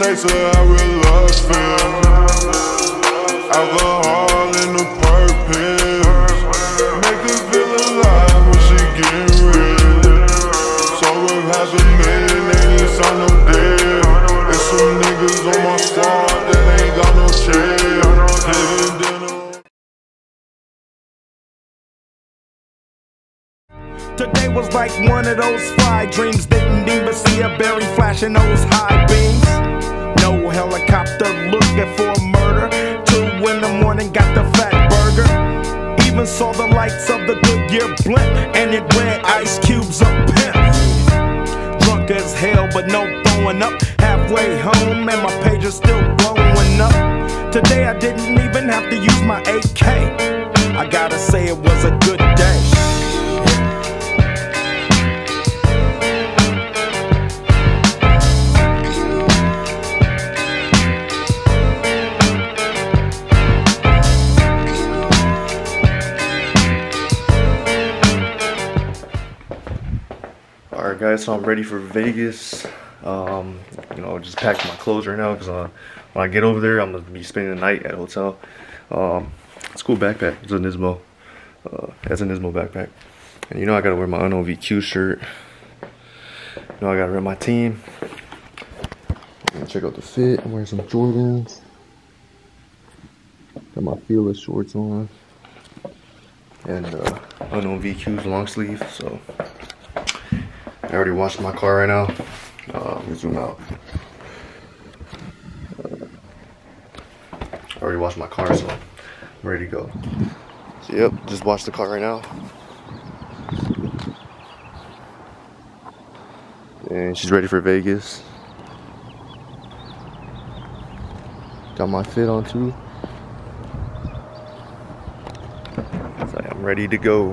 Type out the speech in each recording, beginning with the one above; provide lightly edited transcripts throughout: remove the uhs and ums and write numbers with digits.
taste of how real love feels. Alcohol in the purpose make her feel alive when she get real. So if half a million ain't it's on no deal. There's some niggas on my squad that ain't got no chill. Today was like one of those fly dreams. Didn't even see a berry flashing those high beams. No helicopter looking for a murder. 2 in the morning got the fat burger. Even saw the lights of the Goodyear blimp, and it read Ice Cube's a pimp. Drunk as hell but no throwing up. Halfway home and my page is still blowing up. Today I didn't even have to use my AK. I gotta say it was a good day. Alright guys, so I'm ready for Vegas. You know, just packing my clothes right now because when I get over there, I'm gonna be spending the night at a hotel. It's a cool backpack. It's a Nismo. It's a Nismo backpack. And you know I gotta wear my Unknown VQ shirt. You know I gotta wear my team. Check out the fit. I'm wearing some Jordans. Got my Fearless shorts on. And Unknown VQ's long sleeve. So I already washed my car right now. Let me zoom out. I already washed my car, so I'm ready to go. So yep, just washed the car right now. And she's ready for Vegas. Got my fit on too. So I'm ready to go.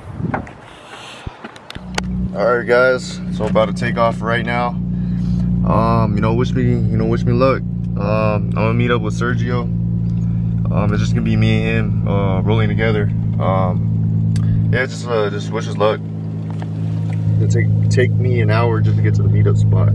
Alright guys, so I'm about to take off right now. You know, wish me luck. I'm gonna meet up with Sergio. It's just gonna be me and him rolling together. Yeah, just wish us luck. It'll take me an hour just to get to the meetup spot.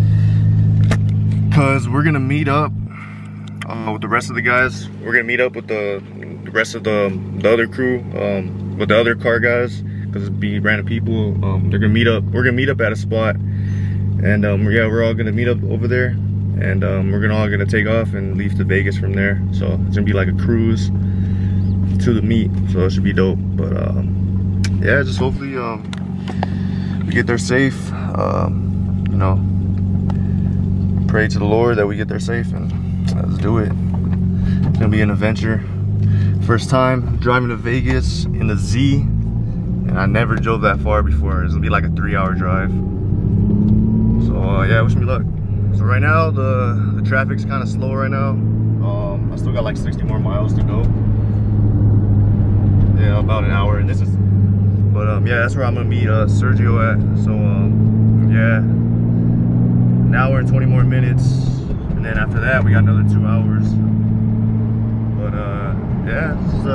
Cause we're gonna meet up with the rest of the guys. We're gonna meet up with the rest of the other crew, with the other car guys. Cause it'd be random people. They're gonna meet up. We're gonna meet up at a spot, and yeah, we're all gonna meet up over there, and we're all gonna take off and leave to Vegas from there. So it's gonna be like a cruise to the meet. So it should be dope. But yeah, just hopefully we get there safe. You know, pray to the Lord that we get there safe, and let's do it. It's gonna be an adventure. First time driving to Vegas in the Z. And I never drove that far before. It's gonna be like a 3-hour drive. So yeah, wish me luck. So right now the traffic's kind of slow right now. I still got like 60 more miles to go. Yeah, about an hour. And this is, but yeah, that's where I'm gonna meet Sergio at. So yeah, an hour and 20 more minutes, and then after that we got another 2 hours. But yeah,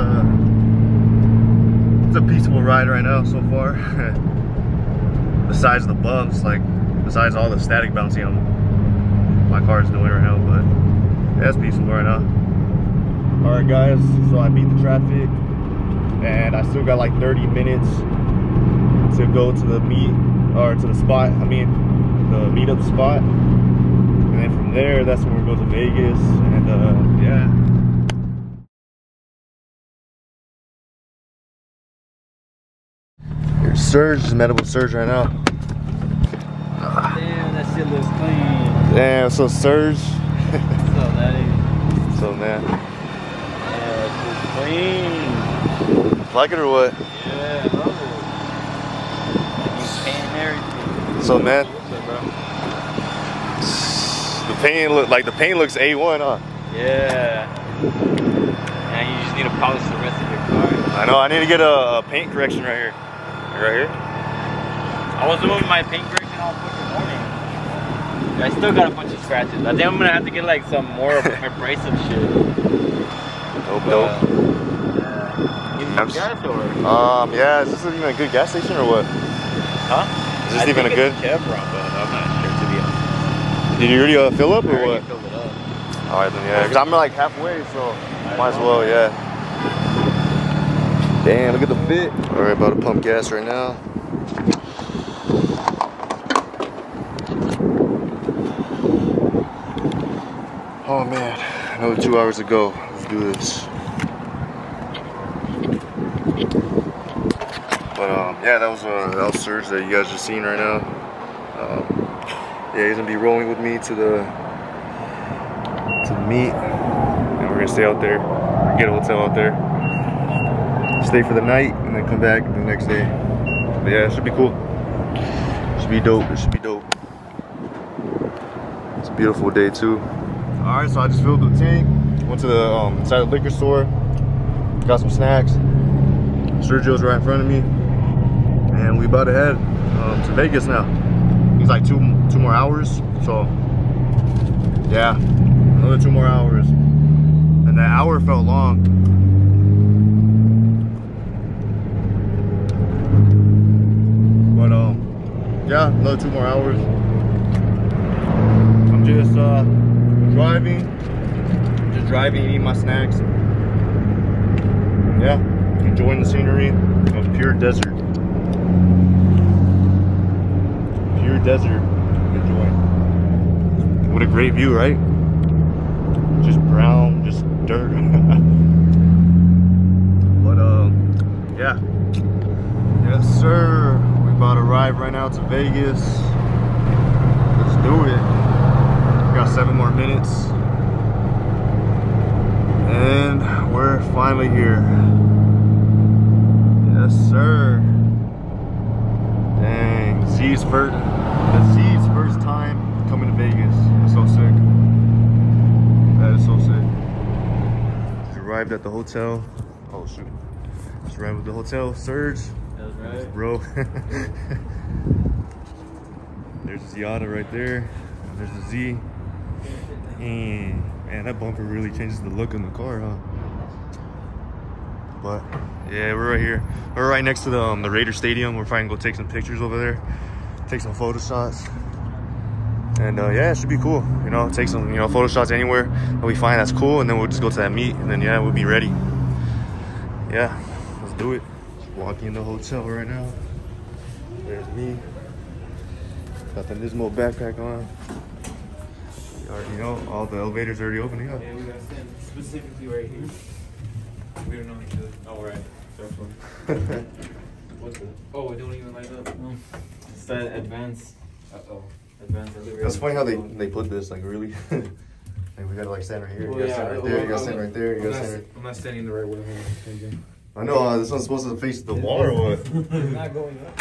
it's a peaceful ride right now so far. Besides the bumps, like besides all the static bouncing my car's doing right now, but yeah, it's peaceful right now. Alright guys, so I beat the traffic and I still got like 30 minutes to go to the to the spot, I mean the meetup spot. And then from there, that's when we'll go to Vegas, and yeah. Serge, just met up with Serge right now. Damn, that shit looks clean. Damn, so Serge. What's up, daddy? What's up, man? Yeah, that shit's clean. Like it or what? Yeah, I love it. Like you paint everything. What's up, man? What's up, bro? The paint looks A1, huh? Yeah. And you just need to polish the rest of your car. I know, I need to get a paint correction right here. Right here? I was doing my paint correction all fucking morning. I still got a bunch of scratches. I think I'm gonna have to get like some more abrasive shit. Dope. You need gas or? Yeah, is this even a good gas station or what? Huh? Is this even a good? Chevron, but I'm not sure to be honest. Did you already fill up or what? Filled it up. All right, then yeah, because I'm like halfway, so might as well, yeah. Damn, look at the fit. All right, about to pump gas right now. Oh man, another 2 hours to go. Let's do this. But yeah, that was Serge that you guys just seen right now. Yeah, he's gonna be rolling with me to the meet, and we're gonna stay out there, get a hotel out there, stay for the night, and then come back the next day. But yeah, it should be cool. It should be dope. It should be dope. It's a beautiful day too. All right, so I just filled the tank. Went to the inside the liquor store, got some snacks. Sergio's right in front of me, and we about to head to Vegas now. It's like two more hours, so yeah, another 2 more hours, and that hour felt long. But yeah, another 2 more hours. I'm just driving, eating my snacks. Yeah, enjoying the scenery of pure desert. Pure desert, enjoying. What a great view, right? Just brown, just dirt. But yeah. Yes, sir. We about to arrive right now to Vegas. Let's do it. We got 7 more minutes. And we're finally here. Yes, sir. Dang, Z's first time coming to Vegas. That's so sick. That is so sick. Just arrived at the hotel. Oh shoot. Just arrived at the hotel. Serge. That was right. Bro. There's the Yada right there. There's the Z. And man, that bumper really changes the look in the car, huh? But yeah, we're right here. We're right next to the Raider Stadium. We're probably gonna go take some pictures over there, take some photo shots, and yeah, it should be cool. You know, take some photo shots anywhere that we find that's cool, and then we'll just go to that meet, and then yeah, we'll be ready. Yeah, let's do it. Just walking in the hotel right now. There's me. Got the Nismo backpack on. You already know all the elevators are already opening up. Yeah, we got sent specifically right here. We don't know each other. Oh, right. What's it? Oh, it don't even light up. No. It's that advanced. Uh-oh. Advanced delivery. That's funny how they put this, like, really. Like, we gotta, like, stand right here. Well, you gotta stand right there. You gotta stand right there. You gotta stand right. I'm not standing the right way. I know, this one's supposed to face the wall or what? It's not going up.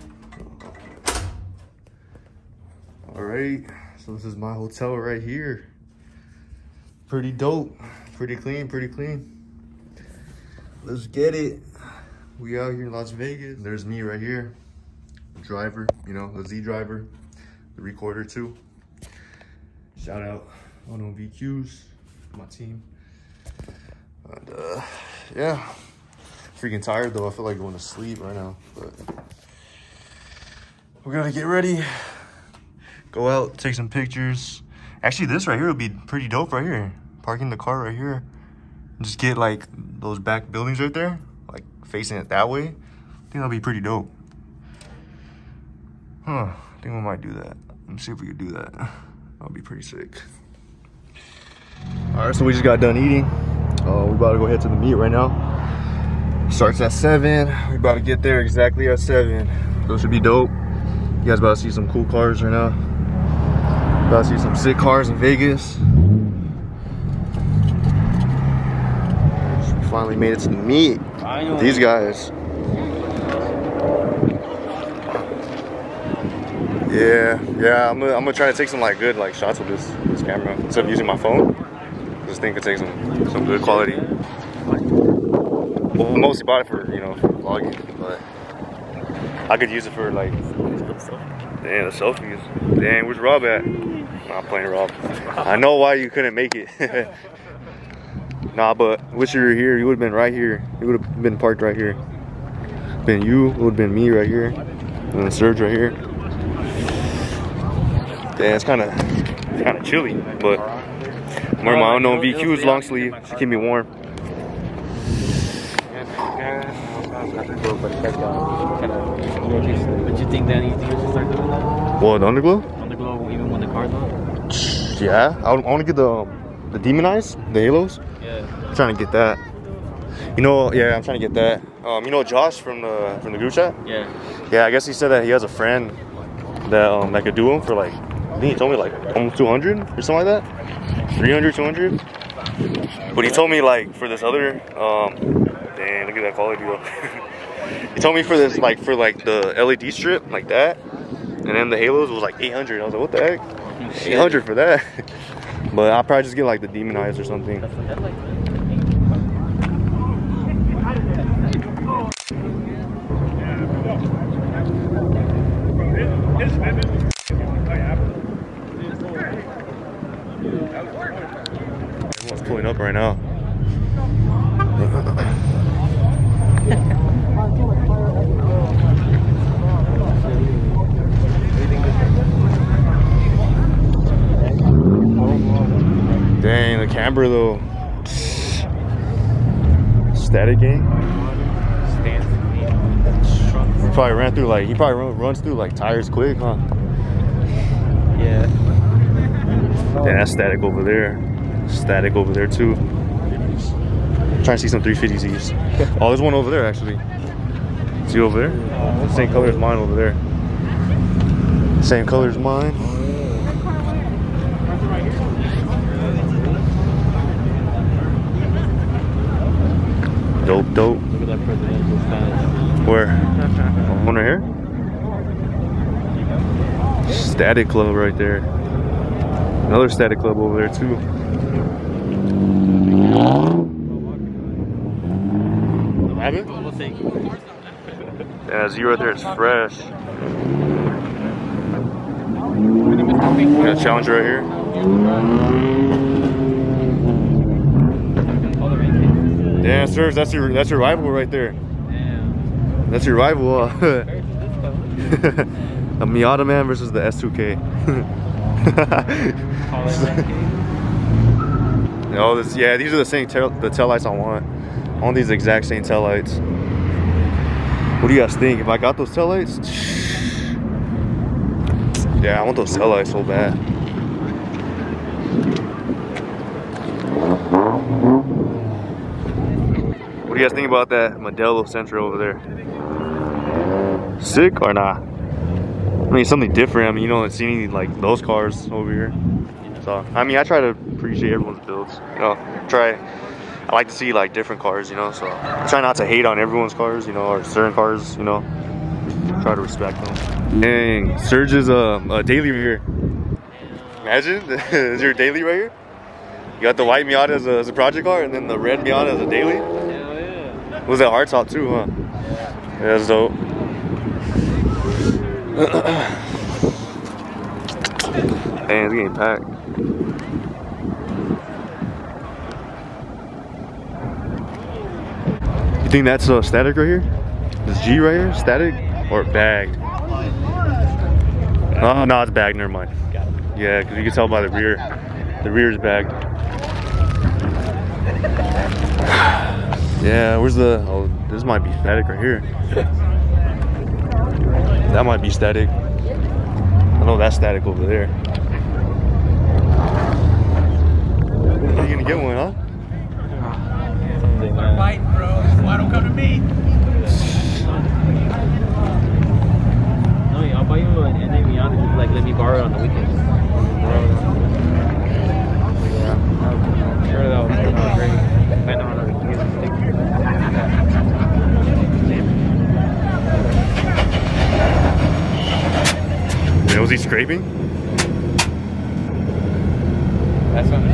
Alright, so this is my hotel right here. Pretty dope. Pretty clean, pretty clean. Let's get it. We out here in Las Vegas. There's me right here. The driver, the Z driver. The recorder too. Shout out Unknown VQs, my team. And yeah. Freaking tired though. I feel like going to sleep right now. But we're gonna get ready. Go out, take some pictures. Actually, this right here would be pretty dope right here. Parking the car right here. Just get like those back buildings right there, like facing it that way. I think that'll be pretty dope. Huh, I think we might do that. Let's see if we could do that. That'll be pretty sick. All right, so we just got done eating. We're about to go head to the meet right now. Starts at 7. We're about to get there exactly at 7. Those should be dope. You guys about to see some cool cars right now. About to see some sick cars in Vegas. We finally made it to the meet. These guys. Yeah, I'm gonna try to take some like good shots with this camera instead of using my phone. This thing could take some good quality. Well, I mostly bought it for for vlogging, but I could use it for like the selfies. Dang, where's Rob at? Not playing Rob. I know why you couldn't make it. Nah, but wish you were here. You would have been right here. You would have been parked right here. Been you. It would have been me right here, and then Serge right here. Damn, it's kind of chilly, but I'm wearing my unknown VQs long sleeve to keep me warm. But you think that you should start doing that? What, the underglow? Underglow even when the car's on? Yeah, I want to get the demon eyes, the halos. Yeah. I'm trying to get that. You know, yeah, I'm trying to get that. You know Josh from the group chat? Yeah. Yeah, I guess he said that he has a friend that that could do them for like, I think he told me like almost 200 or something like that. 300, 200. But he told me like for this other, dang, look at that quality though. He told me for this like the LED strip like that, and then the halos was like 800. I was like, what the heck? 800 for that. But I'll probably just get like the demon eyes or something. Everyone's pulling up right now. Dang, the camber though. Static game. He probably ran through like, runs through like tires quick, huh? Yeah. Damn, that's static over there. Static over there too. Trying to see some 350Zs. Oh, there's one over there actually. See over there? Same color as mine over there. Same color as mine. Dope, dope. Look at that presidential status. Where? One right here? Static Club right there. Another Static Club over there too. We'll take it. Yeah, Z right there is fresh. Got a Challenger right here. Damn, sirs, that's your rival right there. Damn. That's your rival. A Miata man versus the S2K. Oh, this, yeah, these are the same tail lights I want. I want these exact same tail lights. What do you guys think? If I got those tail lights, yeah, I want those tail lights so bad. What do you guys think about that Modelo Sentra over there? Sick or not? I mean, something different. I mean, you don't see any like those cars over here. So, I mean, I try to appreciate everyone's builds. You know, I like to see like different cars, you know. So, I try not to hate on everyone's cars, you know, or certain cars, you know. Try to respect them. Dang, Serge is a daily right here. Imagine, is your daily right here? You got the white Miata as a project car, and then the red Miata as a daily. Was that hardtop too, huh? Yeah, that's dope. Damn, it's getting packed. You think that's static right here? This G right here? Static or bagged? Oh, no, it's bagged. Never mind. Yeah, because you can tell by the rear. The rear is bagged. Yeah, where's the... Oh, this might be static right here. That might be static. I know that's static over there. Are you gonna get one, huh? Start fighting, bro. Why don't come to me? No, I'll buy you an Miata. Just like let me borrow it on the weekends. Yeah, I'm sure that was great. I know how to use the stick. Yeah, was he scraping? That's what.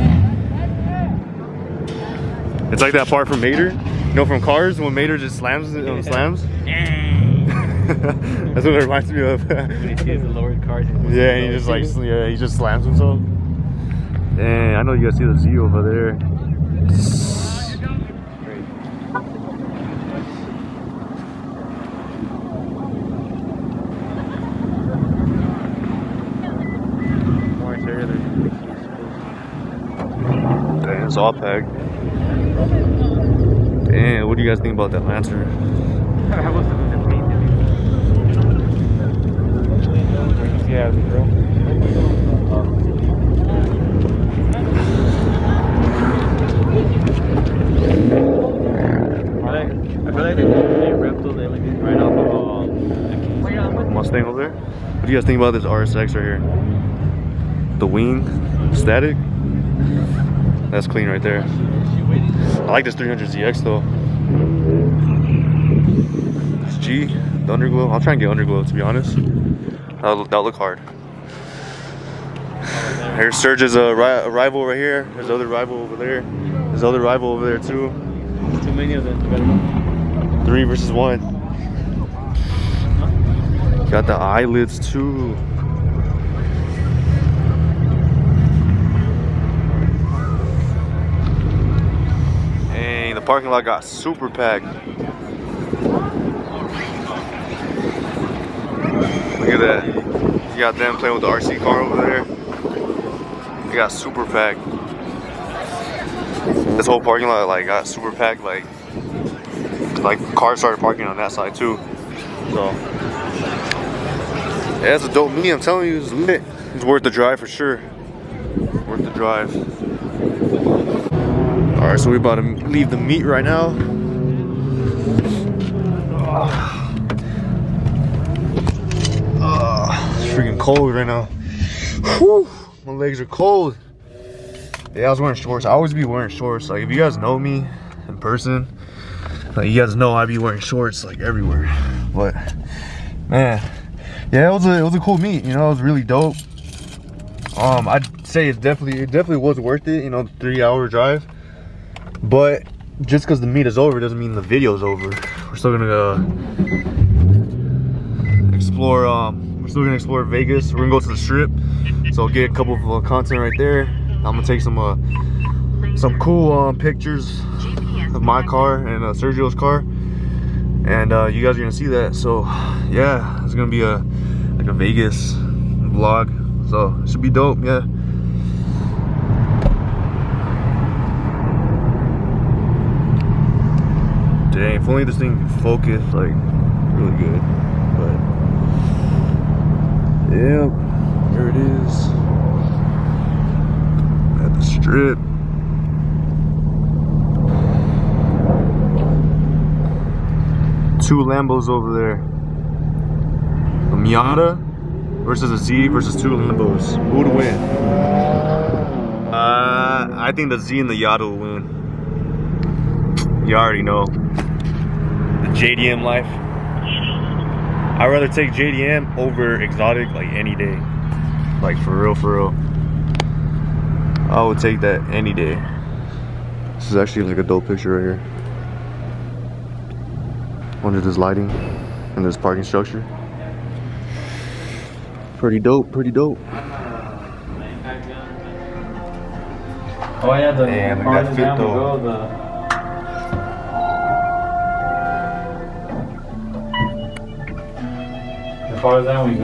It's like that part from Mater. You know, from Cars when Mater just slams it on slams. That's what it reminds me of. When he sees the lowered cars. Yeah, and he just like he just slams himself. Dang, I know you guys see the Z over there. It's all packed. Damn, what do you guys think about that Lancer? Yeah, bro. I feel like they ripped all the images right off of Mustang over there. What do you guys think about this RSX right here? The wing, static. That's clean right there. I like this 300ZX though. This G, the underglow. I'll try and get underglow to be honest. That'll look hard. Here's Surge's rival right here. There's other rival over there. There's other rival over there too. too many of them. 3 versus 1. Got the eyelids too. Dang, the parking lot got super packed. Look at that. You got them playing with the RC car over there. They got super packed. This whole parking lot like got super packed. Like cars started parking on that side too. So yeah, it's a dope meet. I'm telling you, it's lit. It's worth the drive for sure. Worth the drive. All right, so we're about to leave the meet right now. It's freaking cold right now. Whew, my legs are cold. Yeah, I was wearing shorts. I always be wearing shorts. Like, if you guys know me in person, like, you guys know I be wearing shorts like everywhere. But man, yeah, it was a cool meet. You know, it was really dope. I'd say it definitely was worth it. You know, the 3-hour drive. But just because the meet is over doesn't mean the video's over. We're still gonna explore. We're still gonna explore Vegas. We're gonna go to the Strip. So I'll get a couple of content right there. I'm gonna take some cool pictures of my car and Sergio's car, and you guys are gonna see that. So yeah, it's gonna be like a Vegas vlog. So it should be dope. Yeah. Dang, if only this thing could focus like really good. But yeah, there it is. At the Strip. Two Lambos over there. A Miata versus a Z versus two Lambos. Who would win? I think the Z and the Miata will win. You already know. The JDM life. I'd rather take JDM over exotic like any day. Like for real, for real. I would take that any day. This is actually like a dope picture right here. Under this lighting and this parking structure. Pretty dope, pretty dope. Oh yeah, the damn, I got fit though. The farther down we go,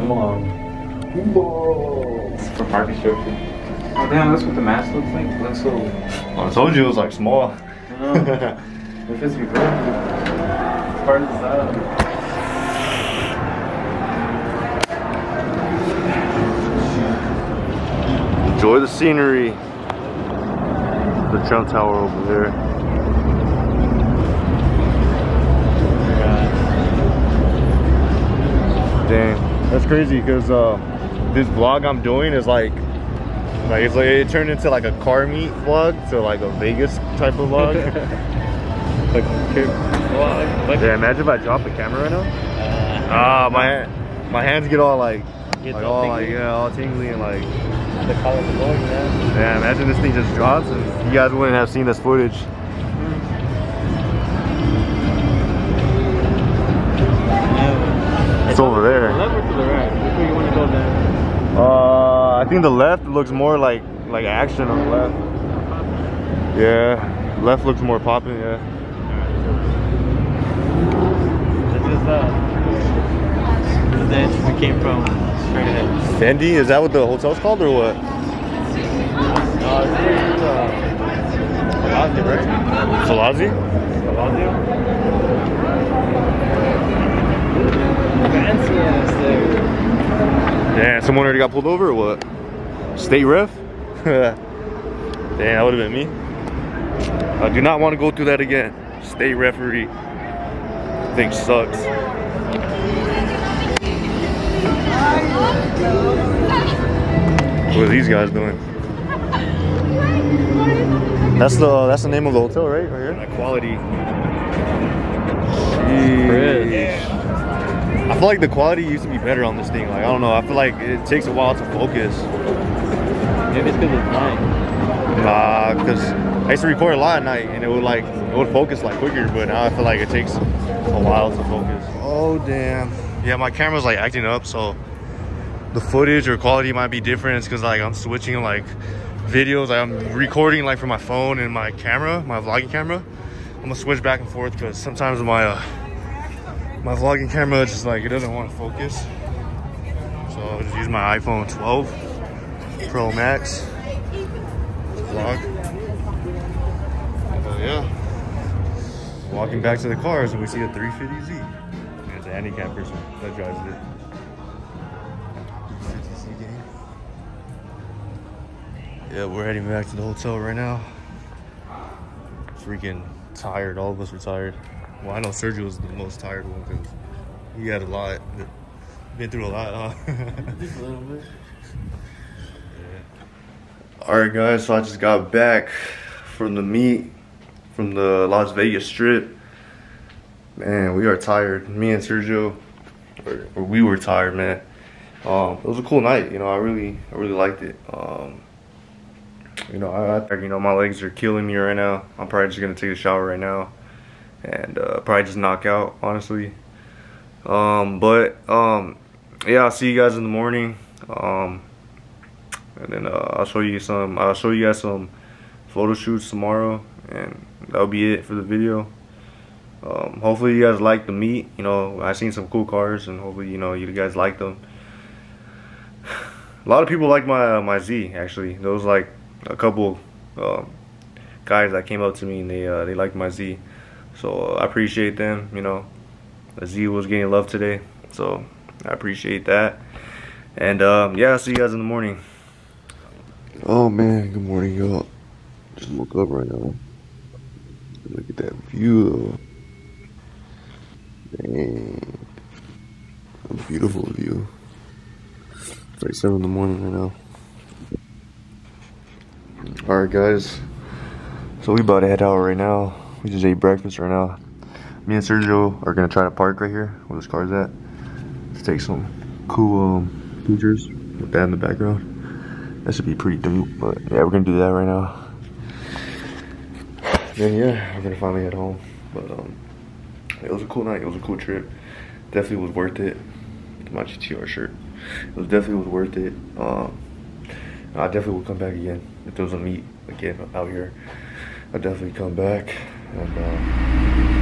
for parking structure. Oh damn, that's what the mask looks like. It looks so. I told you it was like small. If it's reversed, part of the side. Enjoy the scenery. The Trump Tower over there. Dang, that's crazy because this vlog I'm doing is like it turned into like a car meet vlog to like a Vegas type of vlog. Like a kid vlog. Yeah, imagine if I drop the camera right now. My hands get all like all tingly and like. The color of the board, yeah. Yeah, imagine this thing just drops and you guys wouldn't have seen this footage. Yeah. It's over there. To the left or to the right? Which way you want to go down? I think the left looks more like action on the left. Yeah, left looks more popping. Yeah. This is the entrance we came from. Straight ahead. Fendi? Is that what the hotel's called or what? No, it's Falazzi, right? Falazzi? Fancy ass there. Yeah, someone already got pulled over or what? State ref? Damn, that would have been me. I do not want to go through that again. State referee. Thing sucks. What are these guys doing? That's the name of the hotel, right? Right here. Quality. I feel like the quality used to be better on this thing. Like, I don't know. I feel like it takes a while to focus. Maybe it's because it's night. Nah, because I used to record a lot at night and it would focus like quicker, but now I feel like it takes a while to focus. Oh damn. Yeah, my camera's like acting up, so the footage or quality might be different. It's because like I'm switching like videos. Like, I'm recording like from my phone and my camera, my vlogging camera. I'm gonna switch back and forth because sometimes my my vlogging camera just like it doesn't want to focus. So I'll just use my iPhone 12 Pro Max to vlog. And, yeah, walking back to the cars and we see a 350Z. And it's a handicap person that drives it. 350Z game. Yeah, we're heading back to the hotel right now. Freaking tired. All of us are tired. Well, I know Sergio was the most tired one because he had a lot. Been through a lot, huh? Just a little bit. Yeah. Alright guys, so I just got back from the meet from the Las Vegas Strip. Man, we are tired. Me and Sergio, or we were tired, man. It was a cool night, you know. I really liked it. You know, my legs are killing me right now. I'm probably just gonna take a shower right now and probably just knock out, honestly. Yeah, I'll see you guys in the morning. And then I'll show you guys some photo shoots tomorrow, and that'll be it for the video. Hopefully you guys like the meet. You know, I seen some cool cars, and hopefully you know you guys like them. A lot of people like my Z, actually. There was like a couple guys that came up to me and they liked my Z, so I appreciate them. You know, the Z was getting love today, so I appreciate that. And yeah, I'll see you guys in the morning. Oh man, good morning, y'all. Just woke up right now. Look at that view though. Dang, a beautiful view. It's like 7 in the morning right now. Alright guys, so we about to head out right now. We just ate breakfast right now. Me and Sergio are gonna try to park right here where this car's at. Let's take some cool pictures with that in the background. That should be pretty dope, but yeah, we're gonna do that right now. Then yeah, we're gonna finally head home. But it was a cool night, it was a cool trip. Definitely was worth it. My GTR shirt. It was definitely worth it. I definitely will come back again if there was a meet again out here. I'll definitely come back and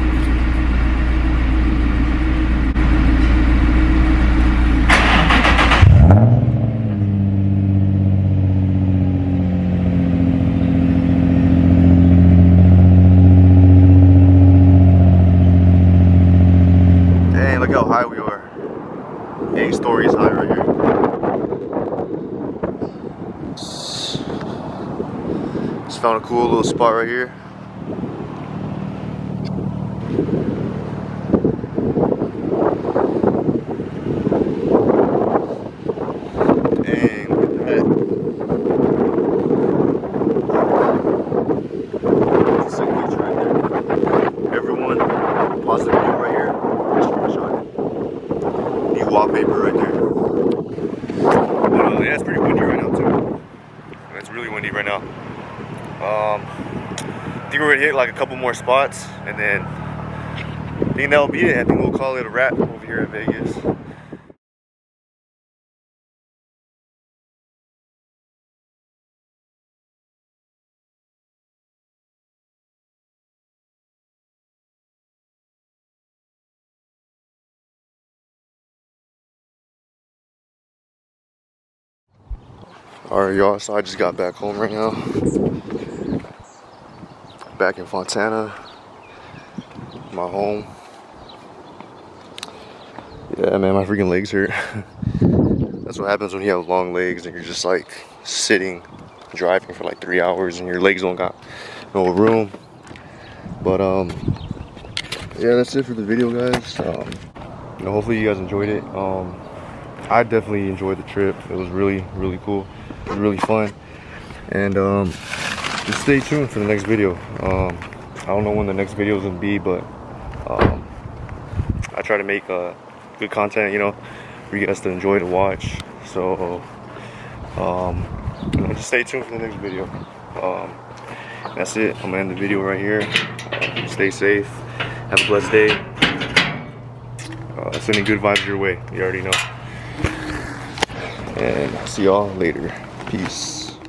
dang, look how high we are. 8 stories high right here. Just found a cool little spot right here. Dang, look at that. That's a sick picture right there. Everyone, pause the video right here. Just screenshot it. New wallpaper right there. Yeah, it's pretty windy right now too. It's really windy right now. I think we're gonna hit like a couple more spots, and then I think that'll be it. I think we'll call it a wrap over here at Vegas. Alright y'all, so I just got back home right now. back in Fontana, my home. Yeah, man, my freaking legs hurt. That's what happens when you have long legs and you're just like sitting, driving for like 3 hours and your legs don't got no room. But yeah, that's it for the video, guys. You know, hopefully you guys enjoyed it. I definitely enjoyed the trip. It was really cool. It was really fun. And just stay tuned for the next video. I don't know when the next video is gonna be, but I try to make good content, you know, for you guys to enjoy to watch. So you know, just stay tuned for the next video. That's it. I'm gonna end the video right here. Stay safe. Have a blessed day. Sending good vibes your way. You already know. And I'll see y'all later. Peace.